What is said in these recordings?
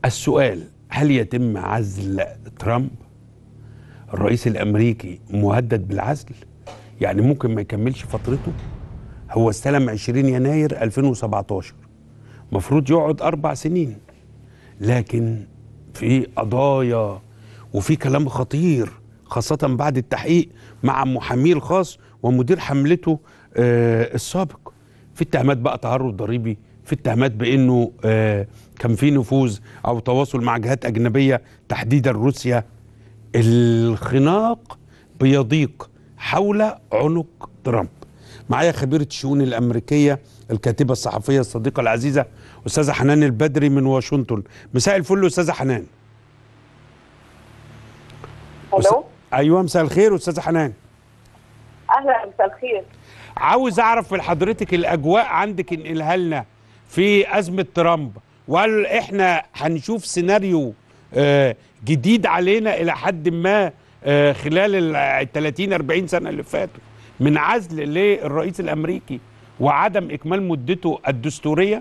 السؤال: هل يتم عزل ترامب؟ الرئيس الأمريكي مهدد بالعزل، يعني ممكن ما يكملش فترته. هو استلم 20 يناير 2017، مفروض يقعد 4 سنين، لكن في قضايا وفي كلام خطير خاصة بعد التحقيق مع محاميه الخاص ومدير حملته السابق، في اتهامات بقى تهرب ضريبي، في اتهامات بأنه كان في نفوذ أو تواصل مع جهات أجنبية تحديدا روسيا. الخناق بيضيق حول عنق ترامب. معايا خبيرة الشؤون الأمريكية الكاتبة الصحفية الصديقة العزيزة أستاذة حنان البدري من واشنطن. مساء الفل أستاذة حنان. الو. أيوة، مساء الخير أستاذة حنان. اهلا، مساء الخير. عاوز أعرف من حضرتك الأجواء عندك انقلها لنا في أزمة ترامب، وهل إحنا هنشوف سيناريو جديد علينا إلى حد ما خلال ال 30-40 سنة اللي فاتوا من عزل للرئيس الأمريكي وعدم إكمال مدته الدستورية؟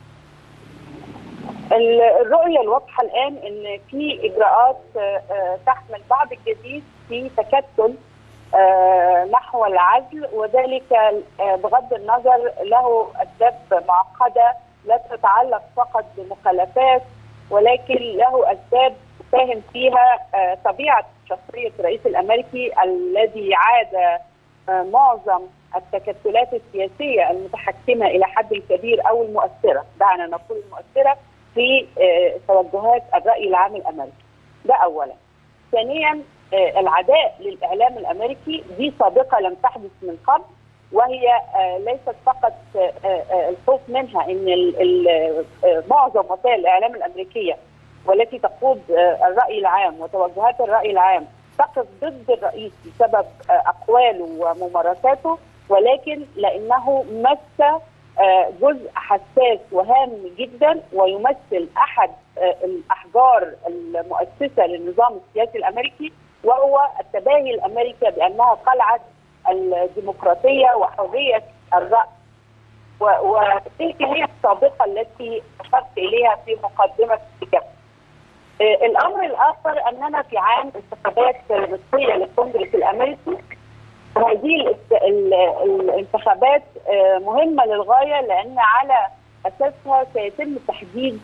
الرؤية الواضحة الآن أن في إجراءات تحمل بعض الجديد في تكتل نحو العزل، وذلك بغض النظر له أسباب معقدة لا تتعلق فقط بمخالفات، ولكن له أسباب تساهم فيها طبيعة شخصية الرئيس الأمريكي الذي عاد معظم التكتلات السياسية المتحكمة إلى حد كبير أو المؤثرة، دعنا نقول المؤثرة في توجهات الرأي العام الأمريكي. ده أولا. ثانيا، العداء للإعلام الأمريكي دي سابقة لم تحدث من قبل، وهي ليست فقط الخوف منها ان معظم وسائل الإعلام الأمريكية والتي تقود الرأي العام وتوجهات الرأي العام تقف ضد الرئيس بسبب أقواله وممارساته، ولكن لأنه مس جزء حساس وهام جدا ويمثل أحد الأحجار المؤسسة للنظام السياسي الأمريكي، وهو التباهي الأمريكي بأنها قلعة الديمقراطية وحرية الرأي، وتلك هي السابقة التي أشرت إليها في مقدمة الكتاب. الأمر الآخر أننا في عام انتخابات رئاسية للكونجرس الأمريكي. هذه الانتخابات مهمة للغاية، لأن على أساسها سيتم تحديد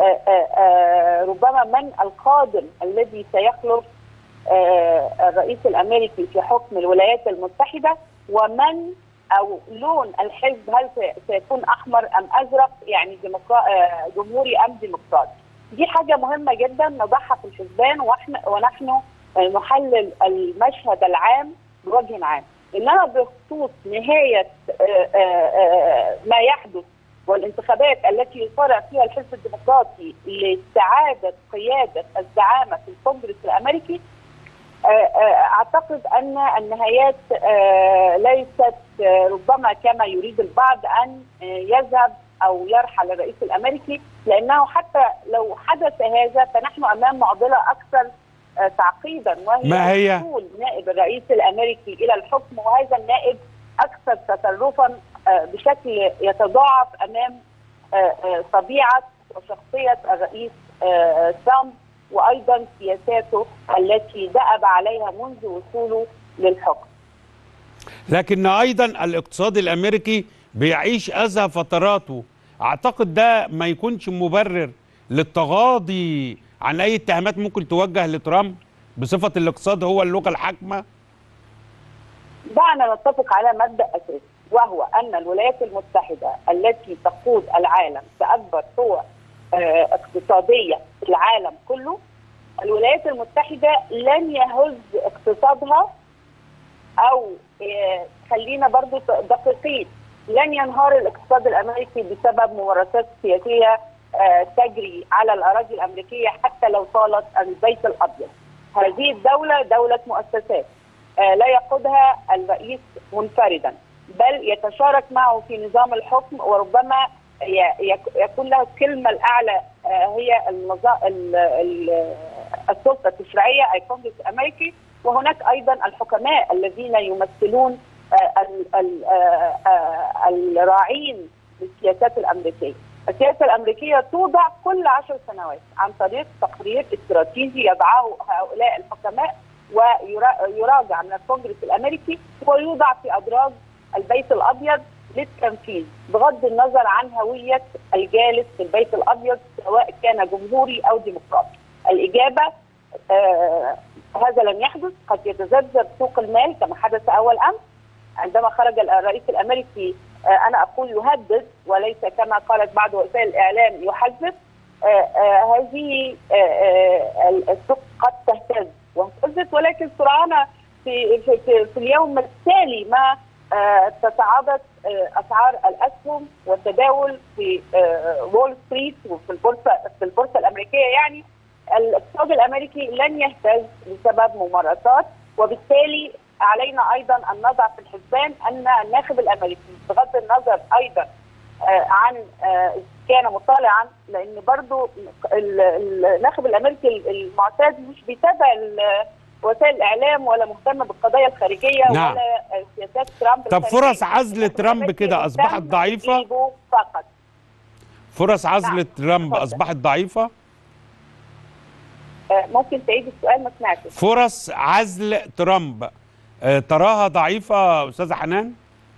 ربما من القادم الذي سيخلف الرئيس الأمريكي في حكم الولايات المتحدة، ومن أو لون الحزب، هل سيكون أحمر أم أزرق، يعني جمهوري أم ديمقراطي. دي حاجة مهمة جدا نضعها في الحسبان ونحن نحلل المشهد العام بوجه عام. إنما بخصوص نهاية ما يحدث والانتخابات التي يصارع فيها الحزب الديمقراطي لاستعادة قيادة الزعامة في الكونجرس الأمريكي، أعتقد أن النهايات ليست ربما كما يريد البعض أن يذهب أو يرحل الرئيس الأمريكي، لأنه حتى لو حدث هذا فنحن أمام معضلة أكثر تعقيدا، وهي وصول نائب الرئيس الأمريكي إلى الحكم، وهذا النائب أكثر تطرفا بشكل يتضاعف أمام طبيعة وشخصية الرئيس ترامب، وأيضا سياساته التي دأب عليها منذ وصوله للحكم. لكن أيضا الاقتصاد الأمريكي بيعيش أذى فتراته. أعتقد ده ما يكونش مبرر للتغاضي عن أي اتهامات ممكن توجه لترامب بصفة الاقتصاد هو اللغة الحاكمة. دعنا نتفق على مبدأ أساسي، وهو أن الولايات المتحدة التي تقود العالم كأكبر قوة اقتصادية في العالم كله، الولايات المتحدة لن يهز اقتصادها، أو خلينا برضو دقيقين، لن ينهار الاقتصاد الأمريكي بسبب ممارسات سياسية تجري على الأراضي الأمريكية حتى لو طالت البيت الأبيض. هذه الدولة دولة مؤسسات لا يقودها الرئيس منفردا، بل يتشارك معه في نظام الحكم، وربما يكون له الكلمة الأعلى هي السلطة التشريعية أي الكونجرس الأمريكي، وهناك أيضا الحكماء الذين يمثلون الراعين للسياسات الأمريكية. السياسة الأمريكية توضع كل 10 سنوات عن طريق تقرير استراتيجي يضعه هؤلاء الحكماء ويراجع من الكونجرس الأمريكي ويوضع في أدراج البيت الأبيض للتنفيذ بغض النظر عن هوية الجالس في البيت الأبيض سواء كان جمهوري أو ديمقراطي. الإجابة هذا لم يحدث. قد يتذبذب سوق المال كما حدث أول أمس عندما خرج الرئيس الأمريكي، أنا أقول يهدد وليس كما قالت بعض وسائل الإعلام يحذر. هذه السوق قد تهتز واهتزت، ولكن سرعان في اليوم التالي ما تصاعدت أسعار الأسهم والتداول في وول ستريت وفي البورصة الأمريكية. يعني الاقتصاد الأمريكي لن يهتز بسبب ممارسات، وبالتالي علينا أيضا أن نضع في الحسبان أن الناخب الأمريكي بغض النظر أيضا عن كان مطالعا، لأن برضو الناخب الأمريكي المعتاد مش بيتابع وسائل الإعلام ولا مهتم بالقضايا الخارجية. نعم. ولا سياسات ترامب. طب فرص عزل ترامب كده أصبحت ضعيفة؟ فقط. فرص عزل ترامب أصبحت ضعيفة؟ ممكن تعيد السؤال؟ ما سمعتش. فرص عزل ترامب تراها ضعيفة أستاذة حنان؟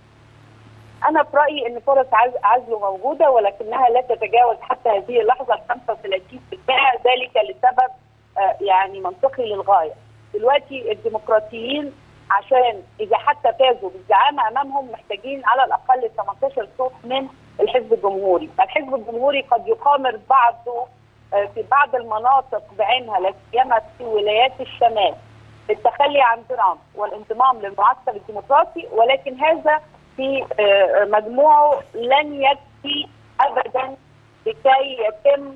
أنا في رأيي أن فرص عزله موجودة، ولكنها لا تتجاوز حتى هذه اللحظة 35%. ذلك لسبب يعني منطقي للغاية. دلوقتي الديمقراطيين عشان إذا حتى فازوا بالزعامة أمامهم محتاجين على الأقل 18 صوت من الحزب الجمهوري. الحزب الجمهوري قد يقامر بعضه في بعض المناطق بعينها، لا سيما في ولايات الشمال، التخلي عن ترامب والانضمام للمعسكر الديمقراطي، ولكن هذا في مجموعه لن يكفي ابدا لكي يتم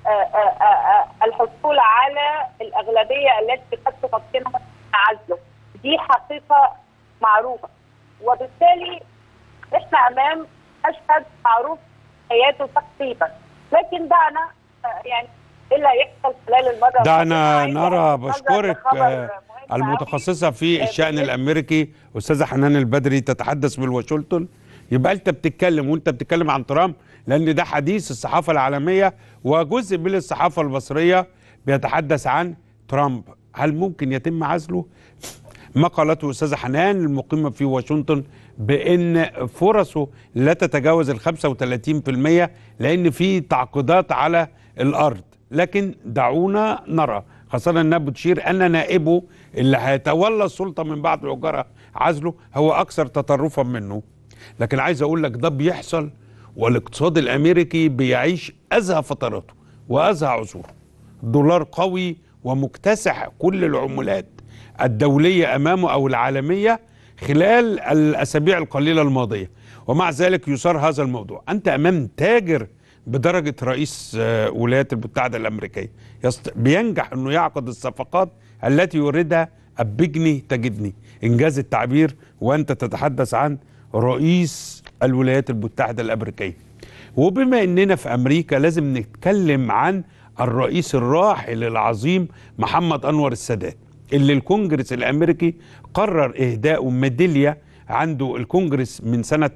الحصول على الاغلبيه التي قد تمكنه من عزله. دي حقيقه معروفه، وبالتالي احنا امام مشهد معروف حياته تقريبا. لكن دعنا يعني الا يحصل خلال المره. دعنا نرى. بشكرك المتخصصة في الشأن الأمريكي أستاذة حنان البدري تتحدث من واشنطن. يبقى أنت بتتكلم وأنت بتتكلم عن ترامب لأن ده حديث الصحافة العالمية، وجزء من الصحافة المصرية بيتحدث عن ترامب. هل ممكن يتم عزله؟ ما قالته أستاذة حنان المقيمة في واشنطن بأن فرصه لا تتجاوز 35% لأن في تعقيدات على الأرض. لكن دعونا نرى، خاصة أنها بتشير أن نائبه اللي هيتولى السلطة من بعد الوجرة عزله هو أكثر تطرفا منه. لكن عايز أقول لك ده بيحصل، والاقتصاد الأمريكي بيعيش أزهى فتراته وأزهى عصوره. الدولار قوي ومكتسح كل العملات الدولية أمامه أو العالمية خلال الأسابيع القليلة الماضية، ومع ذلك يثار هذا الموضوع. أنت أمام تاجر بدرجة رئيس الولايات المتحدة الأمريكية بينجح أنه يعقد الصفقات التي يريدها أبجني تجدني، إنجاز التعبير، وأنت تتحدث عن رئيس الولايات المتحدة الأمريكية. وبما أننا في أمريكا لازم نتكلم عن الرئيس الراحل العظيم محمد أنور السادات، اللي الكونجرس الأمريكي قرر إهداء ميدالية عنده. الكونجرس من سنة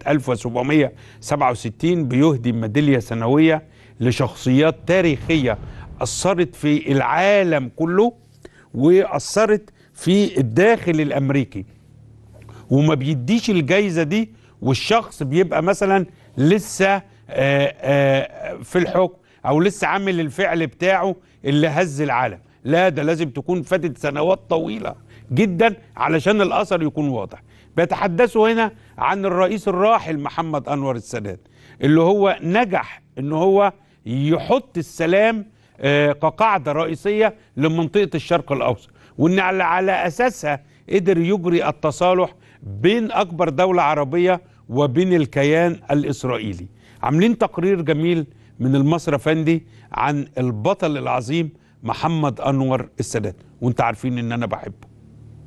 1767 بيهدي ميدالية سنوية لشخصيات تاريخية أثرت في العالم كله وأثرت في الداخل الأمريكي، وما بيديش الجايزة دي والشخص بيبقى مثلا لسه في الحكم أو لسه عامل الفعل بتاعه اللي هز العالم. لا، ده لازم تكون فاتت سنوات طويلة جدا علشان الأثر يكون واضح. بيتحدثوا هنا عن الرئيس الراحل محمد أنور السادات اللي هو نجح ان هو يحط السلام كقاعدة رئيسية لمنطقة الشرق الأوسط، وان على أساسها قدر يجري التصالح بين أكبر دولة عربية وبين الكيان الإسرائيلي. عاملين تقرير جميل من المصري فندي عن البطل العظيم محمد أنور السادات، وانت عارفين ان انا بحبه.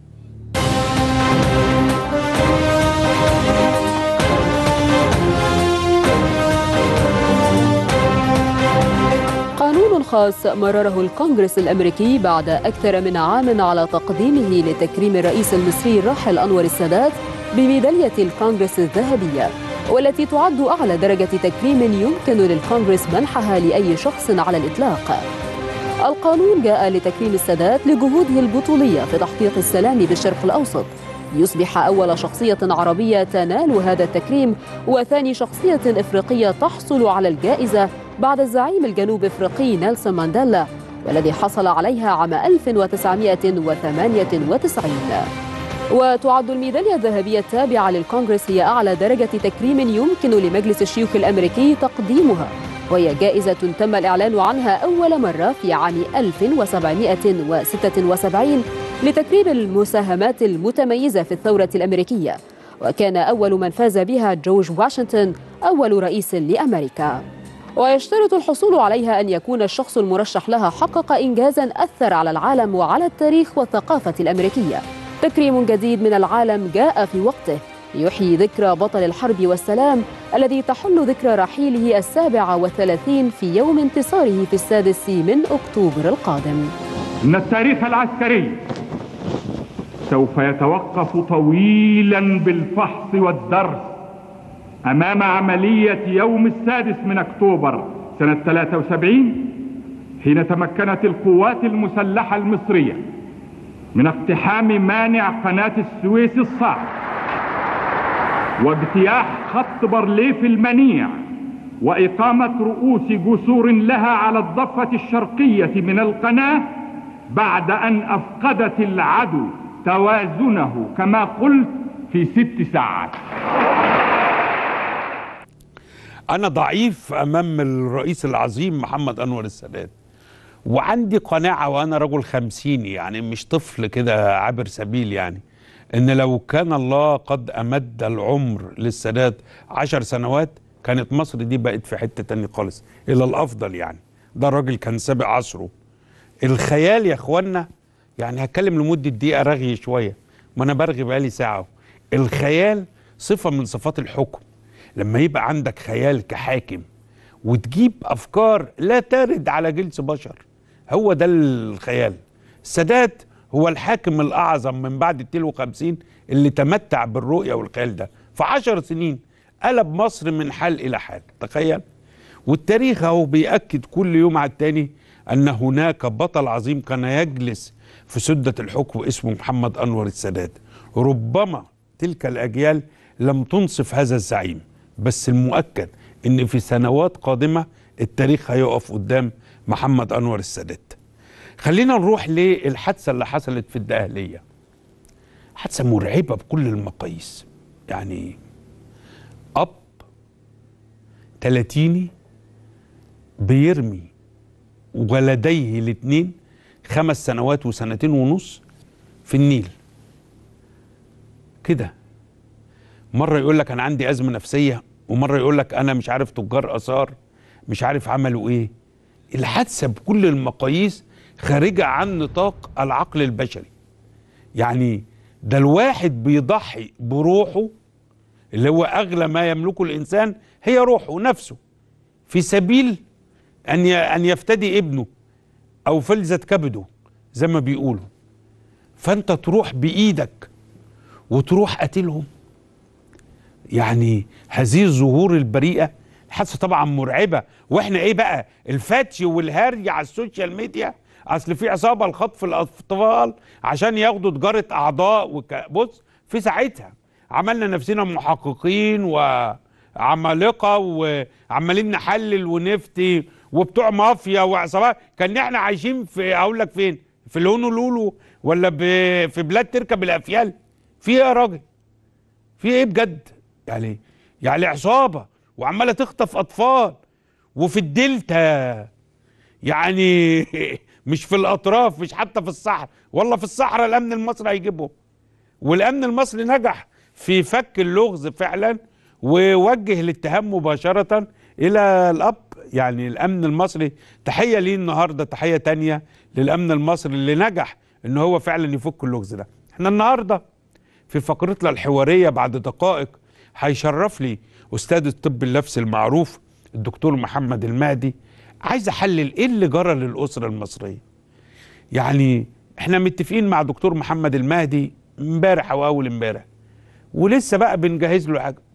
قانون خاص مرره الكونغرس الأمريكي بعد أكثر من عام على تقديمه لتكريم الرئيس المصري الراحل أنور السادات بميدالية الكونغرس الذهبية. والتي تعد أعلى درجة تكريم يمكن للكونغرس منحها لأي شخص على الإطلاق. القانون جاء لتكريم السادات لجهوده البطولية في تحقيق السلام بالشرق الأوسط، ليصبح أول شخصية عربية تنال هذا التكريم وثاني شخصية إفريقية تحصل على الجائزة بعد الزعيم الجنوب إفريقي نيلسون مانديلا، والذي حصل عليها عام 1998. وتعد الميدالية الذهبية التابعة للكونغرس هي أعلى درجة تكريم يمكن لمجلس الشيوخ الأمريكي تقديمها، وهي جائزة تم الإعلان عنها أول مرة في عام 1776 لتكريم المساهمات المتميزة في الثورة الأمريكية، وكان أول من فاز بها جورج واشنطن أول رئيس لأمريكا. ويشترط الحصول عليها أن يكون الشخص المرشح لها حقق إنجازاً أثر على العالم وعلى التاريخ والثقافة الأمريكية. تكريم جديد من العالم جاء في وقته ليحيي ذكرى بطل الحرب والسلام الذي تحل ذكرى رحيله 37 في يوم انتصاره في 6 من أكتوبر القادم. إن التاريخ العسكري سوف يتوقف طويلا بالفحص والدرس أمام عملية يوم 6 من أكتوبر سنة 73، حين تمكنت القوات المسلحة المصرية من اقتحام مانع قناة السويس الصعب واجتياح خط بارليف المنيع وإقامة رؤوس جسور لها على الضفة الشرقية من القناة بعد أن أفقدت العدو توازنه كما قلت في 6 ساعات. أنا ضعيف أمام الرئيس العظيم محمد أنور السادات، وعندي قناعة وأنا رجل 50 يعني مش طفل كده عابر سبيل، يعني إن لو كان الله قد أمد العمر للسادات 10 سنوات كانت مصر دي بقت في حتة تانية خالص إلى الأفضل. يعني ده الراجل كان سابق عصره. الخيال يا إخوانا، يعني هتكلم لمدة دقيقة رغي شوية، ما أنا برغي بقالي ساعة. الخيال صفة من صفات الحكم. لما يبقى عندك خيال كحاكم وتجيب أفكار لا ترد على جنس بشر، هو ده الخيال. السادات هو الحاكم الأعظم من بعد 52 اللي تمتع بالرؤية والخيال ده. في 10 سنين قلب مصر من حال إلى حال، تخيل. والتاريخ هو بيأكد كل يوم على التاني أن هناك بطل عظيم كان يجلس في سدة الحكم اسمه محمد أنور السادات. ربما تلك الأجيال لم تنصف هذا الزعيم، بس المؤكد أن في سنوات قادمة التاريخ هيقف قدام محمد أنور السادات. خلينا نروح للحادثة اللي حصلت في الدقهلية. حادثة مرعبة بكل المقاييس. يعني أب 30 بيرمي ولديه الاثنين 5 سنوات وسنتين ونص في النيل كده. مرة يقول لك أنا عندي أزمة نفسية، ومرة يقول لك أنا مش عارف تجار آثار مش عارف عملوا إيه. الحادثة بكل المقاييس خارجة عن نطاق العقل البشري. يعني ده الواحد بيضحي بروحه اللي هو أغلى ما يملكه الإنسان، هي روحه ونفسه، في سبيل أن يفتدي ابنه أو فلذة كبده زي ما بيقولوا. فأنت تروح بإيدك وتروح قتلهم. يعني هذه الظهور البريئة. الحادثة طبعا مرعبة، واحنا ايه بقى الفتش والهري على السوشيال ميديا، اصل في عصابة لخطف الاطفال عشان ياخدوا تجارة اعضاء بص، في ساعتها عملنا نفسنا محققين وعمالقة وعمالين نحلل ونفتي وبتوع مافيا وعصابات. كان احنا عايشين في اقول لك فين، في الهونولولو ولا في بلاد تركب الافيال. في ايه يا راجل؟ في ايه بجد؟ يعني عصابة وعمالة تخطف أطفال وفي الدلتا، يعني مش في الأطراف، مش حتى في الصحراء. والله في الصحراء الأمن المصري هيجيبهم، والأمن المصري نجح في فك اللغز فعلا ووجه الاتهام مباشرة إلى الأب. يعني الأمن المصري تحية ليه النهاردة، تحية تانية للأمن المصري اللي نجح إن هو فعلا يفك اللغز ده. احنا النهاردة في فقرتنا الحوارية بعد دقائق هيشرف لي أستاذ الطب النفسي المعروف الدكتور محمد المهدي. عايز أحلل إيه اللي جرى للأسرة المصرية. يعني إحنا متفقين مع دكتور محمد المهدي امبارح أو أول امبارح، ولسه بقى بنجهز له حاجة.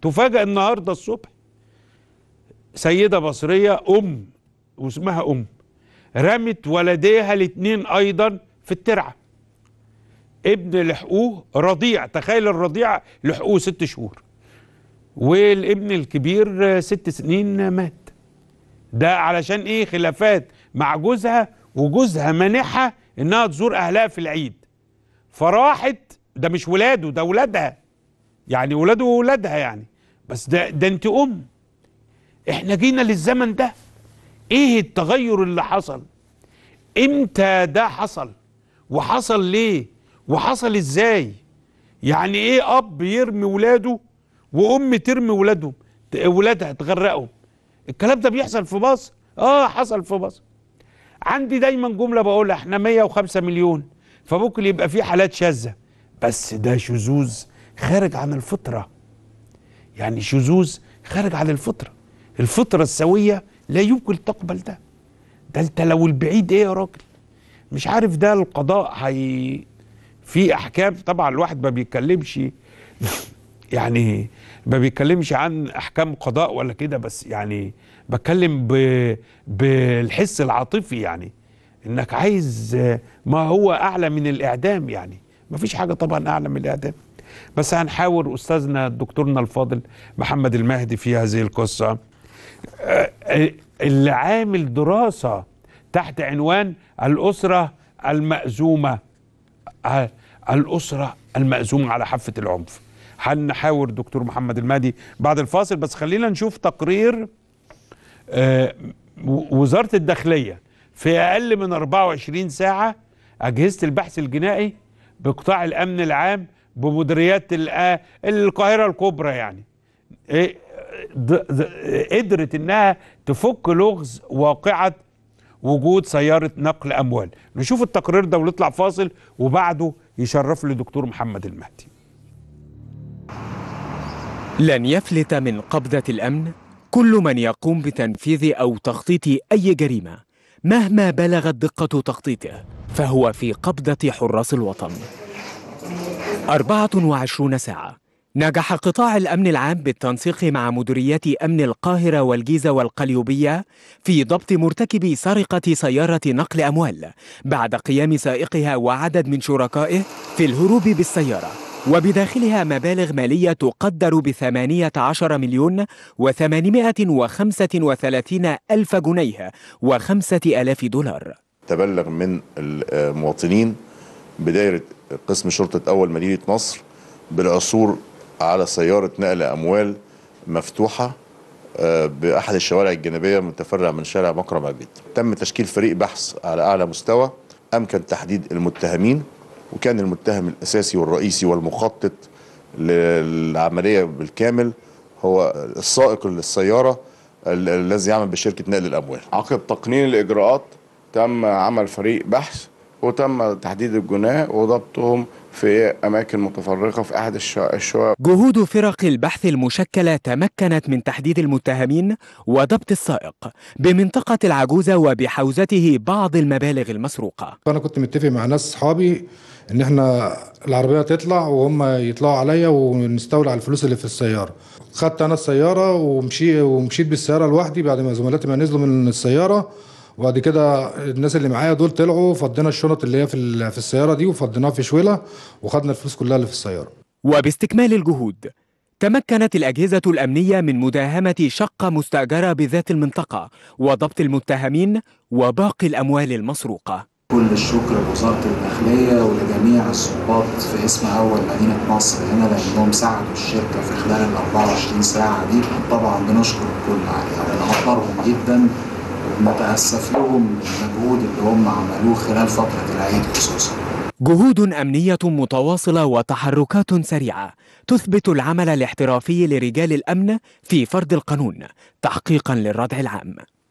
تفاجأ النهارده الصبح سيدة مصرية واسمها رمت ولديها الاثنين ايضا في الترعة. ابن لحقوه رضيع، تخيل الرضيع لحقوه 6 شهور، والابن الكبير 6 سنين مات. ده علشان ايه؟ خلافات مع جوزها، وجوزها مانعها انها تزور اهلها في العيد، فراحت. ده مش ولاده، ده ولادها، يعني ولاده وولادها يعني، بس ده انت احنا جينا للزمن ده. ايه التغير اللي حصل؟ امتى ده حصل؟ وحصل ليه؟ وحصل ازاي؟ يعني ايه اب يرمي ولاده وام ترمي ولادها تغرقهم؟ الكلام ده بيحصل في مصر؟ حصل في مصر. عندي دايما جملة بقولها، احنا 105 مليون، فممكن يبقى في حالات شاذة، بس ده شذوذ خارج عن الفطرة. يعني شذوذ خارج عن الفطرة. الفطرة السوية لا يمكن تقبل ده. ده انت لو البعيد ايه يا راجل؟ مش عارف ده القضاء في احكام. طبعا الواحد ما بيتكلمش يعني ما بيتكلمش عن احكام قضاء ولا كده، بس يعني بتكلم بالحس العاطفي، يعني انك عايز ما هو اعلى من الاعدام. يعني ما فيش حاجة طبعا اعلى من الاعدام، بس هنحاور استاذنا دكتورنا الفاضل محمد المهدي في هذه القصة، اللي عامل دراسة تحت عنوان الأسرة المأزومة. الأسرة المأزومة على حافة العنف. هنحاور دكتور محمد المهدي بعد الفاصل، بس خلينا نشوف تقرير وزارة الداخلية. في أقل من 24 ساعة أجهزة البحث الجنائي بقطاع الأمن العام بمديريات القاهرة الكبرى يعني قدرت انها تفك لغز واقعة وجود سيارة نقل اموال. نشوف التقرير ده ونطلع فاصل، وبعده يشرف لي دكتور محمد المهدي. لن يفلت من قبضة الأمن كل من يقوم بتنفيذ أو تخطيط أي جريمة مهما بلغت دقة تخطيطه، فهو في قبضة حراس الوطن. 24 ساعة نجح قطاع الأمن العام بالتنسيق مع مديريات أمن القاهرة والجيزة والقليوبية في ضبط مرتكبي سرقة سيارة نقل أموال بعد قيام سائقها وعدد من شركائه في الهروب بالسيارة، وبداخلها مبالغ مالية تقدر ب18 مليون و835 ألف جنيه و5000 دولار. تبلغ من المواطنين بداية قسم شرطة أول مدينة نصر بالعثور على سيارة نقل أموال مفتوحة بأحد الشوارع الجانبية متفرع من شارع مكرم عبيد. تم تشكيل فريق بحث على أعلى مستوى، أمكن تحديد المتهمين، وكان المتهم الأساسي والرئيسي والمخطط للعملية بالكامل هو السائق للسيارة الذي يعمل بشركة نقل الأموال. عقب تقنين الإجراءات تم عمل فريق بحث وتم تحديد الجناه وضبطهم في أماكن متفرقة في أحد الشوارع. جهود فرق البحث المشكلة تمكنت من تحديد المتهمين وضبط السائق بمنطقة العجوزة وبحوزته بعض المبالغ المسروقة. أنا كنت متفق مع ناس صحابي إن إحنا العربية تطلع وهم يطلعوا عليا ونستولي على الفلوس اللي في السيارة. خدت أنا السيارة ومشيت بالسيارة لوحدي بعد ما زملاتي ما نزلوا من السيارة، وبعد كده الناس اللي معايا دول طلعوا، فضينا الشنط اللي هي في السياره دي وفضيناها في شويله وخدنا الفلوس كلها اللي في السياره. وباستكمال الجهود تمكنت الأجهزة الأمنية من مداهمة شقة مستأجرة بذات المنطقة وضبط المتهمين وباقي الأموال المسروقة. كل الشكر لوزارة الداخلية ولجميع الضباط في اسم أول مدينة نصر هنا لأنهم ساعدوا الشركة في خلال ال 24 ساعة دي. طبعا بنشكر الكل عليها ونقدرهم جدا، متأسف لهم المجهود اللي هم عملوه خلال فترة العيد خصوصا. جهود أمنية متواصلة وتحركات سريعة تثبت العمل الاحترافي لرجال الأمن في فرض القانون تحقيقا للردع العام.